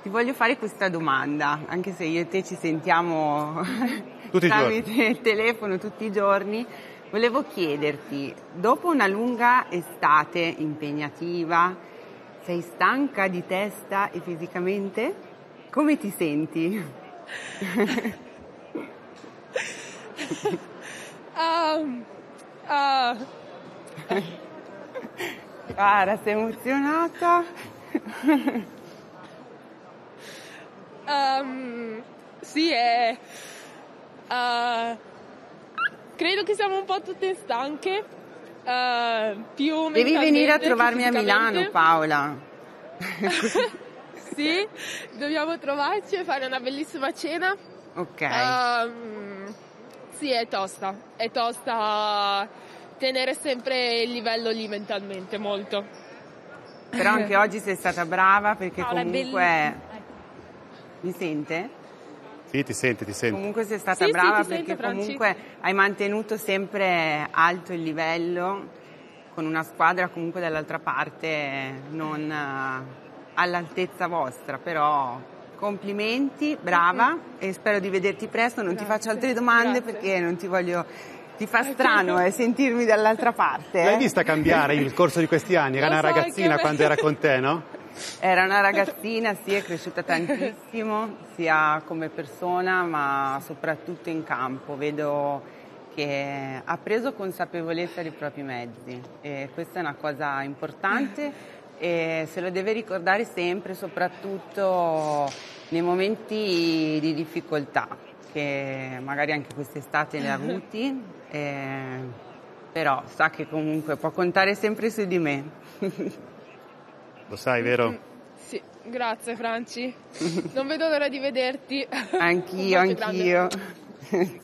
Ti voglio fare questa domanda, anche se io e te ci sentiamo tutti tramite il telefono tutti i giorni. Volevo chiederti, dopo una lunga estate impegnativa, sei stanca di testa e fisicamente? Come ti senti? Cara, sei emozionata? Sì, credo che siamo un po' tutte stanche, più mentalmente. Devi venire a trovarmi a Milano, Paola. Sì, dobbiamo trovarci e fare una bellissima cena. Ok. Sì, è tosta tenere sempre il livello lì mentalmente, molto. Però anche oggi sei stata brava perché comunque... Mi sente? Sì, ti senti. Comunque sei stata brava perché comunque hai mantenuto sempre alto il livello con una squadra comunque dall'altra parte non all'altezza vostra, però complimenti, brava e spero di vederti presto, non ti faccio altre domande perché non ti voglio... Ti fa strano sentirmi dall'altra parte. L'hai vista cambiare nel corso di questi anni? Era una ragazzina quando era con te, no? Era una ragazzina, sì, è cresciuta tantissimo, sia come persona ma soprattutto in campo. Vedo che ha preso consapevolezza dei propri mezzi e questa è una cosa importante e se lo deve ricordare sempre, soprattutto nei momenti di difficoltà, che magari anche quest'estate ne ha avuti, però sa che comunque può contare sempre su di me. Lo sai, vero? Sì, grazie Franci. Non vedo l'ora di vederti. Anch'io.